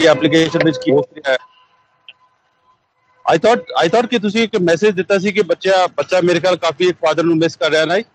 Application ਵਿੱਚ ਕੀ ਹੋ ਰਿਹਾ ਹੈ। I thought ਕਿ ਤੁਸੀਂ ਇੱਕ ਮੈਸੇਜ ਦਿੱਤਾ ਸੀ ਕਿ ਬੱਚਾ ਮੇਰੇ ਖਿਆਲ ਕਾਫੀ ਫਾਦਰ ਨੂੰ ਮਿਸ ਕਰ ਰਿਹਾ ਨਾ।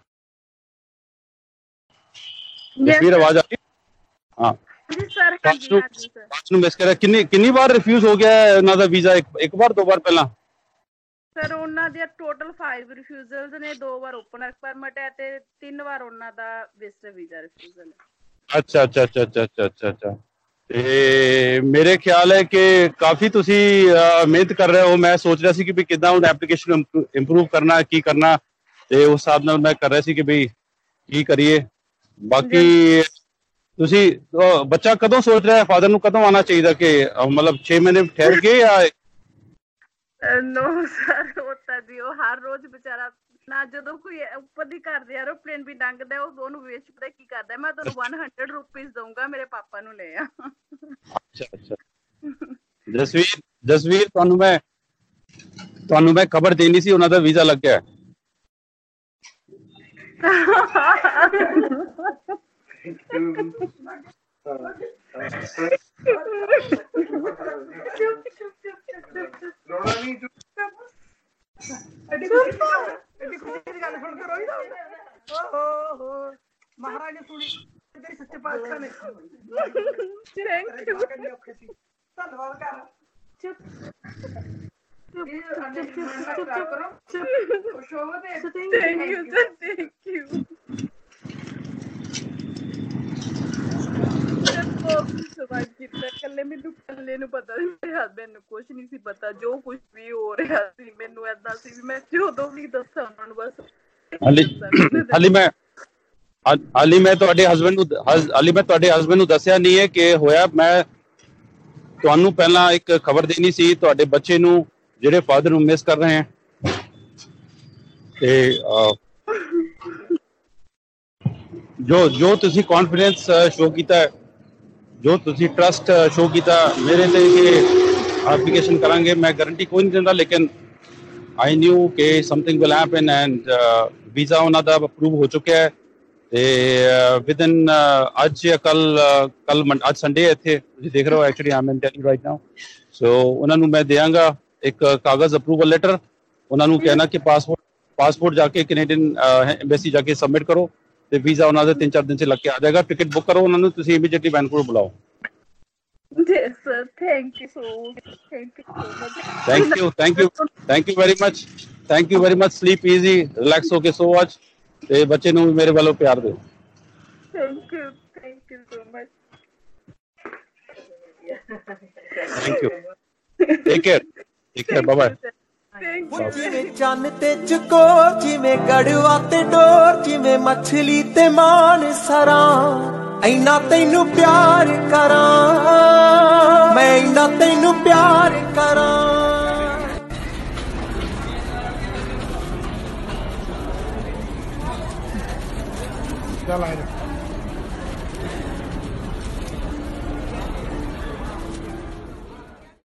ਜਸਵੀਰ ਆਵਾਜ਼ ਆ ਰਹੀ? ਹਾਂ ਜੀ ਸਰ, ਹਾਂਜੀ ਹਾਂਜੀ ਸਰ। ਨੂੰ ਮਿਸ ਕਰ ਰਿਹਾ। ਕਿੰਨੀ ਵਾਰ ਰਿਫਿਊਜ਼ ਹੋ ਗਿਆ ਹੈ ਉਹਨਾਂ ਦਾ ਵੀਜ਼ਾ? ਇੱਕ ਵਾਰ, 2 ਵਾਰ ਪਹਿਲਾਂ? ਸਰ ਉਹਨਾਂ ਦੇ ਟੋਟਲ 5 ਰਿਫਿਊਜ਼ਲਸ ਨੇ, 2 ਵਾਰ ਓਪਨ ਵਰਕ ਪਰਮਿਟ ਹੈ ਤੇ 3 ਵਾਰ ਉਹਨਾਂ ਦਾ ਵਿਜ਼ਟਰ ਵੀਜ਼ਾ ਰਿਫਿਊਜ਼ਲ ਹੈ। ਅੱਛਾ। ਤੇ ਮੇਰੇ ਖਿਆਲ ਹੈ ਕਿ ਕਾਫੀ ਤੁਸੀਂ ਮਿਹਨਤ ਕਰ ਰਹੇ ਹੋ। ਮੈਂ ਸੋਚ ਰਿਹਾ ਸੀ ਕਿ ਵੀ ਕਿੱਦਾਂ ਹੁਣ ਐਪਲੀਕੇਸ਼ਨ ਇੰਪਰੂਵ ਕਰਨਾ, ਕੀ ਕਰਨਾ, ਤੇ ਉਸ ਹਿਸਾਬ ਨਾਲ ਮੈਂ ਕਰ ਰਿਹਾ ਸੀ ਕਿ ਵੀ ਕੀ ਕਰੀਏ। ਬਾਕੀ ਤੁਸੀਂ ਬੱਚਾ ਕਦੋਂ ਸੋਚ ਰਿਹਾ ਫਾਦਰ ਨੂੰ ਕਦੋਂ ਆਉਣਾ ਚਾਹੀਦਾ? ਕਿ ਮਤਲਬ 6 ਮਹੀਨੇ ਠਹਿਰ ਕੇ ਜਾਂ? ਨੋ ਸਰ, ਉਹ ਤਾਂ ਜੀ ਉਹ ਹਰ ਰੋਜ਼ ਵਿਚਾਰਾ ਨਾ, ਜਦੋਂ ਕੋਈ ਉੱਪਰ ਦੀ ਘਰ ਦੇ ਐਰੋਪਲੇਨ ਵੀ ਲੰਘਦਾ ਉਹਨੂੰ ਵੇਚ ਪਤਾ ਕੀ ਕਰਦਾ, ਮੈਂ ਤੁਹਾਨੂੰ 100 ਰੁਪੀਜ਼ ਦਊਂਗਾ, ਮੇਰੇ ਪਾਪਾ ਨੂੰ ਲੈ ਆ। ਅੱਛਾ। ਜਸਵੀਰ ਤੁਹਾਨੂੰ ਮੈਂ ਖਬਰ ਦੇਣੀ ਸੀ, ਉਹਨਾਂ ਦਾ ਵੀਜ਼ਾ ਲੱਗ ਗਿਆ। ਮਹਾਰਾਜ ਨੇ ਸੁਣੀ, ਸੱਚੇ ਪਾਤਸ਼ਾਹ ਨੇ। ਧੰਨਵਾਦ ਕਰ। ਕੱਲੇ ਮੈਨੂੰ ਕੱਲੇ ਨੂੰ ਪਤਾ ਸੀ, ਮੇਰੇ ਹਸਬੈਂਡ ਨੂੰ ਕੁਛ ਨਹੀਂ ਸੀ ਪਤਾ। ਜੋ ਕੁਛ ਵੀ ਹੋ ਰਿਹਾ ਸੀ ਮੈਨੂੰ ਏਦਾਂ ਸੀ ਵੀ ਮੈਂ ਜਦੋਂ ਵੀ ਦੱਸਾਂ ਉਹਨਾਂ ਨੂੰ ਬਸ। ਹਾਲੀ ਮੈਂ ਤੁਹਾਡੇ ਹਸਬੈਂਡ ਨੂੰ ਦੱਸਿਆ ਨਹੀਂ ਹੈ ਕਿ ਹੋਇਆ। ਮੈਂ ਤੁਹਾਨੂੰ ਪਹਿਲਾਂ ਇੱਕ ਖਬਰ ਦੇਣੀ ਸੀ ਤੁਹਾਡੇ ਬੱਚੇ ਨੂੰ, ਜਿਹੜੇ ਫਾਦਰ ਨੂੰ ਮਿਸ ਕਰ ਰਹੇ ਹੈ। ਤੇ ਜੋ ਤੁਸੀਂ ਕੌਨਫੀਡੈਂਸ ਸ਼ੋ ਕੀਤਾ ਹੈ, ਜੋ ਤੁਸੀਂ ਟਰਸਟ ਸ਼ੋ ਕੀਤਾ ਮੇਰੇ ਤੇ ਕਿ ਐਪਲੀਕੇਸ਼ਨ ਕਰਾਂਗੇ, ਮੈਂ ਗਾਰੰਟੀ ਕੋਈ ਨਹੀਂ ਦਿੰਦਾ, ਲੇਕਿਨ ਆਈ ਨਿਊ ਕਿ something will happen and visa ਉਹਨਾਂ ਦਾ ਅਪਰੂਵ ਹੋ ਚੁੱਕਿਆ ਹੈ। ਤੇ ਵਿਦਨ ਅੱਜ ਜਾਂ ਕੱਲ ਅੱਜ ਸੰਡੇ ਹੈ, ਇੱਥੇ ਤੁਸੀਂ ਦੇਖ ਰਹੇ ਹੋ। Actually I'm in Delhi right now. So ਉਹਨਾਂ ਨੂੰ ਮੈਂ ਦਿਆਂਗਾ ਇੱਕ ਕਾਗਜ਼ ਅਪਰੂਵਲ ਲੈਟਰ। ਉਹਨਾਂ ਨੂੰ ਕਹਿਣਾ ਕਿ ਪਾਸਪੋਰਟ ਜਾ ਕੇ ਕੈਨੇਡੀਅਨ ਐਮਬੈਸੀ ਜਾ ਕੇ ਸਬਮਿਟ ਕਰੋ, ਤੇ ਵੀਜ਼ਾ ਉਹਨਾਂ ਦੇ 3-4 ਦਿਨ 'ਚ ਲੱਗ ਕੇ ਆ ਜਾਏਗਾ। ਟਿਕਟ ਬੁੱਕ ਕਰੋ ਉਹਨਾਂ ਨੂੰ, ਤੁਸੀਂ ਇਮੀਡੀਏਟਲੀ ਵੈਨਕੂਵਰ ਬੁਲਾਓ। Yes, sir. Thank you so much. Thank you very much. Sleep easy, relax ਹੋ ਕੇ ਸੋ ਅੱਜ, ਤੇ ਬੱਚੇ ਨੂੰ ਮੇਰੇ ਵੱਲੋਂ ਪਿਆਰ ਦਿਓ। Thank you so much. Thank you. Take care. Bye bye. ਜਿਵੇਂ ਚੰਨ ਤੇ ਚਕੋਰ, ਜਿਵੇਂ ਗੜਵਾ ਤੇ ਡੋਰ, ਜਿਵੇਂ ਮੱਛਲੀ ਤੇ ਮਾਨ ਸਰਾਂ, ਇੰਨਾ ਤੈਨੂੰ ਪਿਆਰ ਕਰਾਂ ਮੈਂ, ਇੰਨਾ ਤੈਨੂੰ ਪਿਆਰ ਕਰਾਂ। ਚੱਲ ਆ ਜਾ।